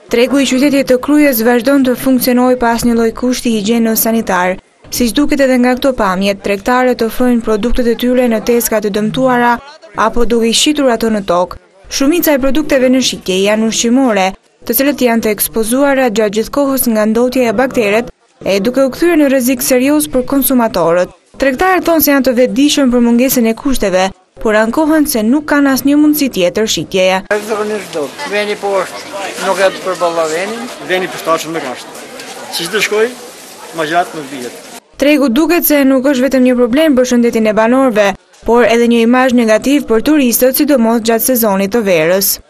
Tregu i qytetit të Krujës vazhdon të funksionojë pas një lloj kushti higjieno-sanitar. Siç duket edhe nga këto pamje, tregtarët ofrojnë produktet e tyre në teska të dëmtuara apo duke i shitur ato në tokë. Shumica e produkteve në shitje janë ushqimore, të cilët janë të ekspozuara gjatë gjithë kohës nga ndotja e bakteret e duke u kthyer në rrezik serioz për konsumatorët. Tregtarët thonë se janë të vetëdijshëm për mungesën e kushteve, por ankohen se nuk kanë asnjë mundësi tjetër shitjeje. Veni poshtë nuk e të përballa venin. Veni përshtatshëm nuk është. Siç të shkoj, më gjatë nuk vihet. Tregu duket se nuk është vetëm një problem për shëndetin e banorëve, por edhe një imazh negativ për turistët, sidomos gjatë sezonit të verës.